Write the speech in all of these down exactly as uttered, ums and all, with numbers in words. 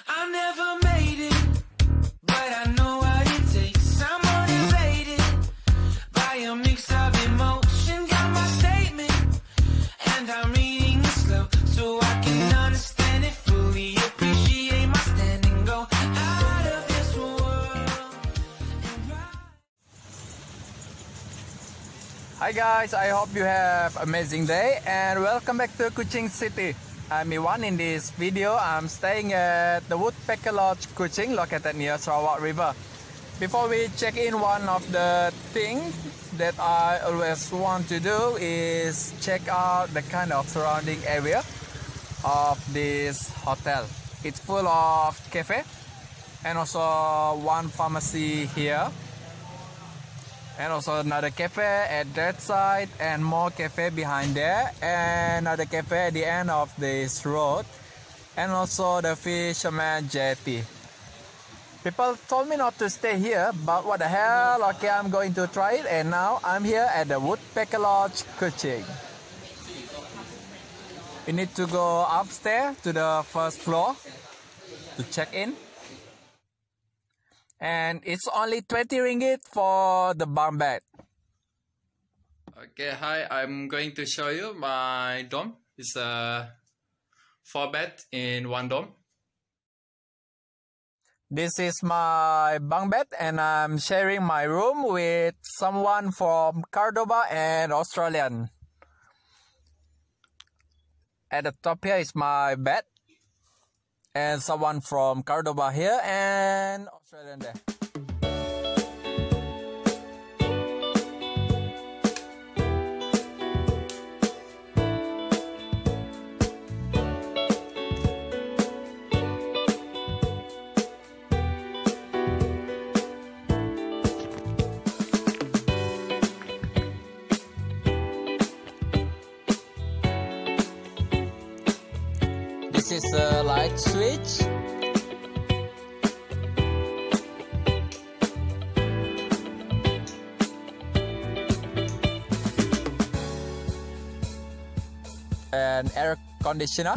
I never made it, but I know what it takes. I'm motivated by a mix of emotion. Got my statement, and I'm reading it slow so I can understand it fully. Appreciate my stand and go out of this world. Hi guys, I hope you have amazing day and welcome back to Kuching City. I'm Ewan. In this video, I'm staying at the Woodpacker Lodge, Kuching, located near Sarawak River. Before we check in, one of the things that I always want to do is check out the kind of surrounding area of this hotel. It's full of cafe and also one pharmacy here. And also another cafe at that side and more cafe behind there, and another cafe at the end of this road, and also the fisherman jetty. People told me not to stay here, but what the hell, okay, I'm going to try it, and now I'm here at the Woodpecker Lodge, Kuching. We need to go upstairs to the first floor to check in. And it's only twenty ringgit for the bunk bed. Okay, hi, I'm going to show you my dorm. It's a four bed in one dorm. This is my bunk bed and I'm sharing my room with someone from Cordoba and Australian. At the top here is my bed. And someone from Cordoba here and Australian there. This is a light switch. And air conditioner.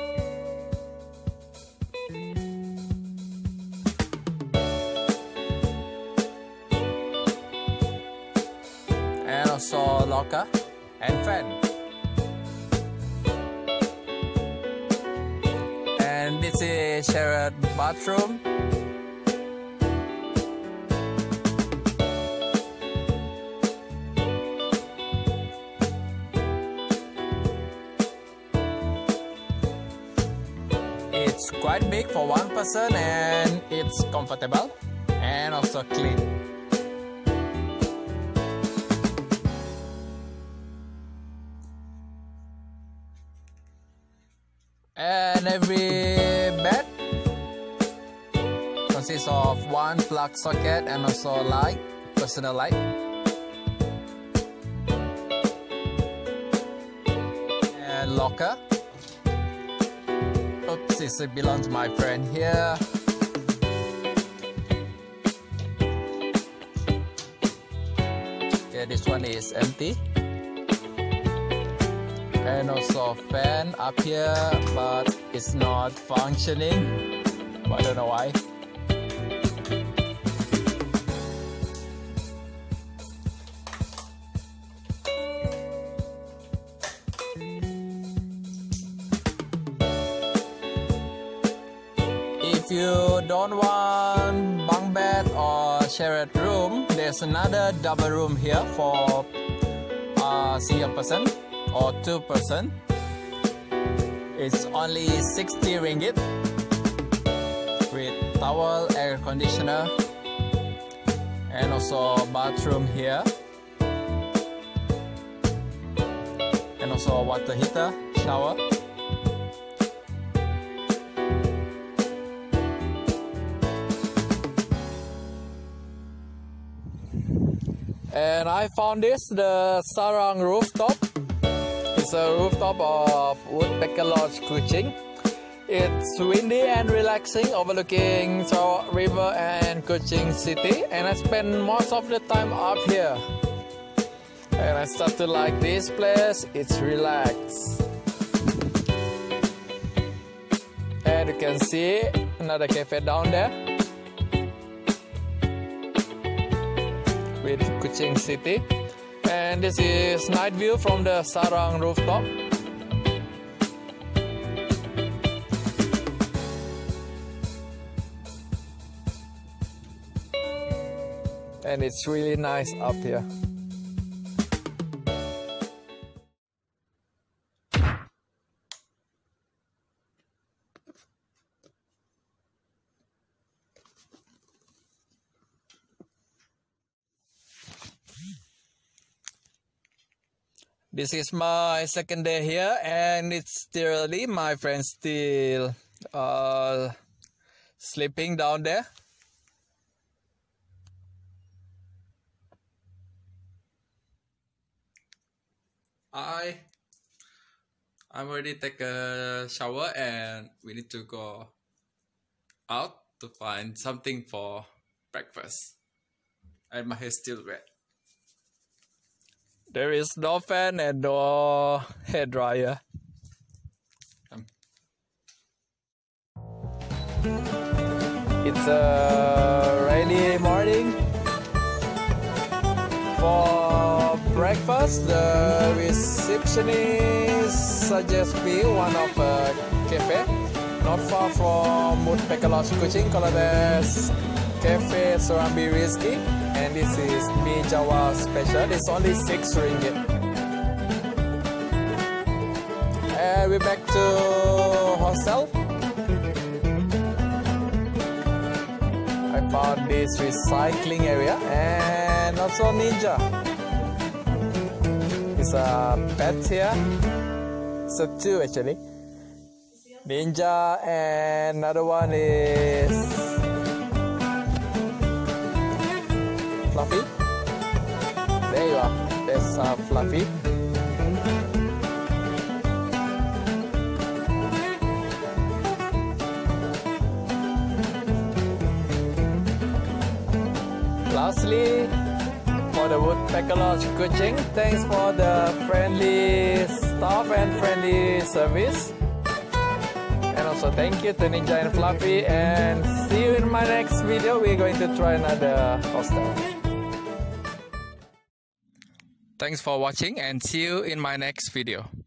And also locker and fan. And this is shared bathroom. It's quite big for one person and it's comfortable and also clean. And every bed consists of one plug socket and also light, personal light. And locker. Oops, this belongs to my friend here. Okay, this one is empty. And also fan up here, but it's not functioning. I don't know why. If you don't want bunk bed or shared room, there's another double room here for a single person or two person. It's only sixty ringgit with towel, air conditioner, and also bathroom here, and also water heater, shower. And I found this, the Sarang rooftop. It's a rooftop of Woodpecker Lodge, Kuching. It's windy and relaxing, overlooking Sarawak River and Kuching City. And I spend most of the time up here. And I start to like this place. It's relaxed. And you can see another cafe down there with Kuching city. And this is night view from the Sarang rooftop. And it's really nice up here. This is my second day here, and it's still early. My friends still uh, sleeping down there. I I'm already take a shower and we need to go out to find something for breakfast. And my hair is still wet. There is no fan and no hair dryer. Um. It's a rainy morning. For breakfast, the receptionist suggests me one of a cafe not far from Woodpacker Lodge, Kuching. Kalau there's cafe Sarang Risky, and this is Mi Jawa special. It's only six ringgit. And we're back to hostel. I found this recycling area and also Ninja. It's a pet here. So two actually. Ninja, and another one is Fluffy. There you are. There's uh, Fluffy. Lastly, for the Woodpecker Lodge Kuching, thanks for the friendly staff and friendly service. And also thank you to Ninja and Fluffy, and see you in my next video. We're going to try another hostel. Thanks for watching and see you in my next video.